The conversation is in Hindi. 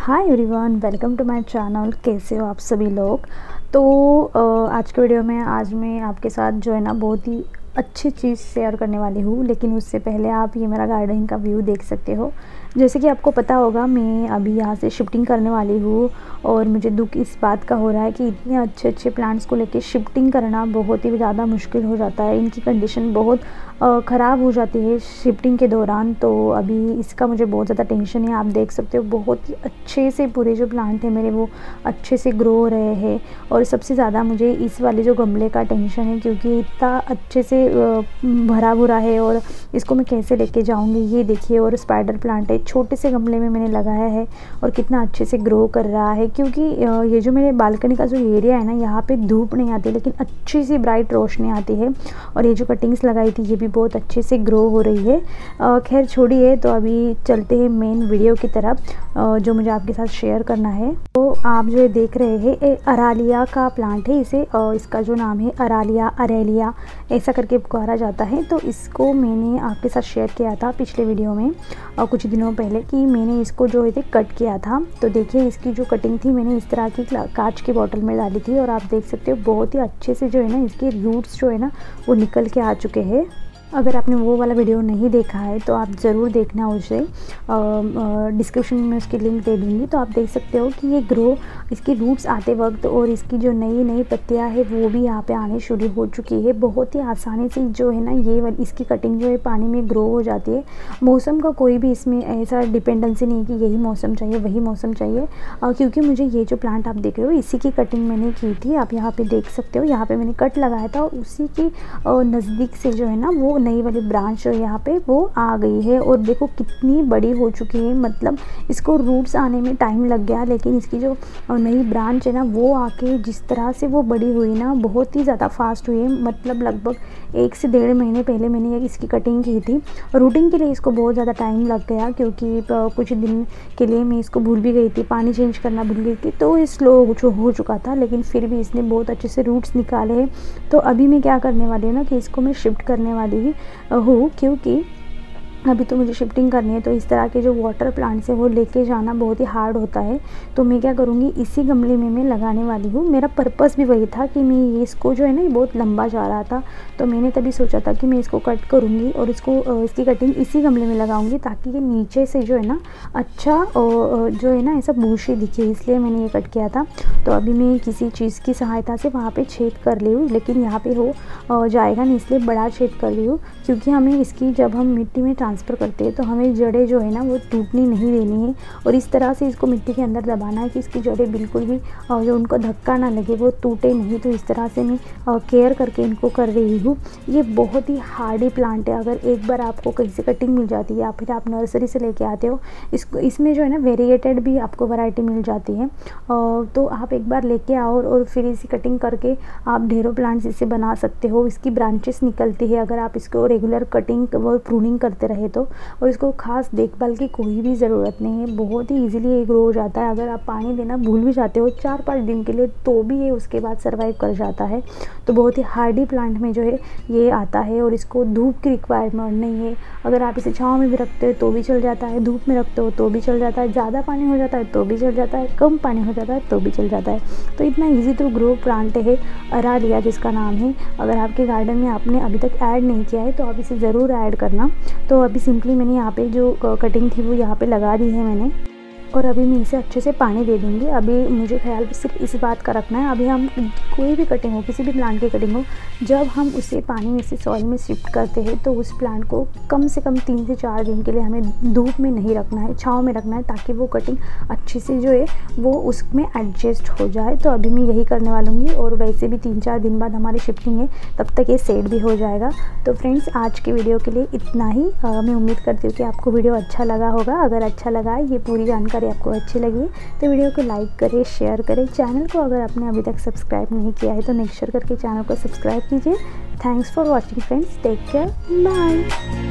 Hi everyone, welcome to my channel. कैसे हो आप सभी लोग। तो आज के वीडियो में आज मैं आपके साथ जो है ना बहुत ही अच्छी चीज़ शेयर करने वाली हूँ। लेकिन उससे पहले आप ये मेरा गार्डन का व्यू देख सकते हो। जैसे कि आपको पता होगा मैं अभी यहाँ से शिफ्टिंग करने वाली हूँ और मुझे दुख इस बात का हो रहा है कि इतने अच्छे अच्छे प्लांट्स को लेके शिफ्टिंग करना बहुत ही ज़्यादा मुश्किल हो जाता है। इनकी कंडीशन बहुत ख़राब हो जाती है शिफ्टिंग के दौरान। तो अभी इसका मुझे बहुत ज़्यादा टेंशन है। आप देख सकते हो बहुत ही अच्छे से पूरे जो प्लांट है मेरे वो अच्छे से ग्रो हो रहे हैं। और सबसे ज़्यादा मुझे इस वाले जो गमले का टेंशन है, क्योंकि इतना अच्छे से भरा भरा है और इसको मैं कैसे लेके जाऊंगी। ये देखिए, और स्पाइडर प्लांट है, छोटे से गमले में मैंने लगाया है और कितना अच्छे से ग्रो कर रहा है। क्योंकि ये जो मेरे बालकनी का जो एरिया है ना, यहाँ पे धूप नहीं आती लेकिन अच्छी सी ब्राइट रोशनी आती है। और ये जो कटिंग्स लगाई थी ये भी बहुत अच्छे से ग्रो हो रही है। खैर छोड़िए, तो अभी चलते हैं मेन वीडियो की तरफ जो मुझे आपके साथ शेयर करना है। तो आप जो देख रहे हैं ये अरालिया का प्लांट है। इसे इसका जो नाम है अरालिया, अरेलिया ऐसा करके पुकारा जाता है। तो इसको मैंने आपके साथ शेयर किया था पिछले वीडियो में कुछ दिनों पहले कि मैंने इसको जो है कट किया था। तो देखिए इसकी जो कटिंग थी मैंने इस तरह की कांच की बोतल में डाली थी और आप देख सकते हो बहुत ही अच्छे से जो है ना इसके रूट्स जो है ना वो निकल के आ चुके हैं। अगर आपने वो वाला वीडियो नहीं देखा है तो आप ज़रूर देखना उसे। डिस्क्रिप्शन में उसकी लिंक दे दूँगी। तो आप देख सकते हो कि ये ग्रो इसकी रूट्स आते वक्त और इसकी जो नई नई पत्तियां है वो भी यहाँ पे आने शुरू हो चुकी है। बहुत ही आसानी से जो है ना ये इसकी कटिंग जो है पानी में ग्रो हो जाती है। मौसम का कोई भी इसमें ऐसा डिपेंडेंसी नहीं कि यही मौसम चाहिए वही मौसम चाहिए। क्योंकि मुझे ये जो प्लांट आप देख रहे हो इसी की कटिंग मैंने की थी। आप यहाँ पे देख सकते हो, यहाँ पे मैंने कट लगाया था और उसी की नज़दीक से जो है ना वो नई वाली ब्रांच यहाँ पे वो आ गई है। और देखो कितनी बड़ी हो चुकी है। मतलब इसको रूट्स आने में टाइम लग गया लेकिन इसकी जो नई ब्रांच है ना वो आके जिस तरह से वो बड़ी हुई ना बहुत ही ज़्यादा फास्ट हुई है। मतलब लगभग 1 से 1.5 महीने पहले मैंने इसकी कटिंग की थी। रूटिंग के लिए इसको बहुत ज़्यादा टाइम लग गया क्योंकि कुछ दिन के लिए मैं इसको भूल भी गई थी, पानी चेंज करना भूल गई थी, तो ये स्लो हो चुका था। लेकिन फिर भी इसने बहुत अच्छे से रूट्स निकाले हैं। तो अभी मैं क्या करने वाली हूँ ना कि इसको मैं शिफ्ट करने वाली हूँ, क्योंकि अभी तो मुझे शिफ्टिंग करनी है। तो इस तरह के जो वाटर प्लांट्स है वो लेके जाना बहुत ही हार्ड होता है। तो मैं क्या करूँगी इसी गमले में मैं लगाने वाली हूँ। मेरा पर्पस भी वही था कि मैं ये इसको जो है ना ये बहुत लंबा जा रहा था, तो मैंने तभी सोचा था कि मैं इसको कट करूँगी और इसकी कटिंग इसी गमले में लगाऊँगी ताकि ये नीचे से जो है ना अच्छा जो है ना ऐसा बूशी दिखे, इसलिए मैंने ये कट किया था। तो अभी मैं किसी चीज़ की सहायता से वहाँ पर छेद कर ली हूँ, लेकिन यहाँ पर हो जाएगा नहीं इसलिए बड़ा छेद कर ली हूँ। क्योंकि हमें इसकी जब हम मिट्टी में ट्रांसफ़र करते हैं तो हमें जड़ें जो है ना वो टूटनी नहीं देनी है और इस तरह से इसको मिट्टी के अंदर दबाना है कि इसकी जड़ें बिल्कुल भी जो उनको धक्का ना लगे, वो टूटे नहीं। तो इस तरह से मैं केयर करके इनको कर रही हूँ। ये बहुत ही हार्डी प्लांट है। अगर एक बार आपको कहीं से कटिंग मिल जाती है या फिर आप नर्सरी से लेके आते हो, इसमें जो है ना वेरिएटेड भी आपको वैरायटी मिल जाती है। तो आप एक बार लेके आओ और फिर इसी कटिंग करके आप ढेरों प्लांट्स इससे बना सकते हो। इसकी ब्रांचेस निकलती है अगर आप इसको रेगुलर कटिंग और प्रूनिंग करते रहे तो। और इसको खास देखभाल की कोई भी ज़रूरत नहीं है, बहुत ही इजीली ये ग्रो हो जाता है। अगर आप पानी देना भूल भी जाते हो 4-5 दिन के लिए तो भी ये उसके बाद सर्वाइव कर जाता है। तो बहुत ही हार्डी प्लांट में जो है ये आता है और इसको धूप की रिक्वायरमेंट नहीं है। अगर आप इसे छाँव में भी रखते हो तो भी चल जाता है, धूप में रखते हो तो भी चल जाता है, ज़्यादा पानी हो जाता है तो भी चल जाता है, कम पानी हो जाता है तो भी चल जाता है। तो इतना ईजी टू ग्रो प्लांट है अरालिया जिसका नाम है। अगर आपके गार्डन में आपने अभी तक ऐड नहीं किया है तो आप इसे ज़रूर ऐड करना। तो अभी सिंपली मैंने यहाँ पे जो कटिंग थी वो यहाँ पे लगा दी है मैंने, और अभी मैं इसे अच्छे से पानी दे दूँगी। अभी मुझे ख्याल सिर्फ इस बात का रखना है, अभी हम कोई भी कटिंग हो, किसी भी प्लांट की कटिंग हो, जब हम उसे पानी में से सॉइल में शिफ्ट करते हैं तो उस प्लांट को कम से कम 3 से 4 दिन के लिए हमें धूप में नहीं रखना है, छाँव में रखना है, ताकि वो कटिंग अच्छे से जो है वो उसमें एडजस्ट हो जाए। तो अभी मैं यही करने वालूँगी और वैसे भी 3-4 दिन बाद हमारी शिफ्टिंग है, तब तक ये सेट भी हो जाएगा। तो फ्रेंड्स आज के वीडियो के लिए इतना ही। मैं उम्मीद करती हूँ कि आपको वीडियो अच्छा लगा होगा। अगर अच्छा लगा, ये पूरी जानकारी आपको अच्छी लगी तो वीडियो को लाइक करें, शेयर करें। चैनल को अगर आपने अभी तक सब्सक्राइब नहीं किया है तो मेक श्योर करके चैनल को सब्सक्राइब कीजिए। Thanks for watching friends, take care, bye.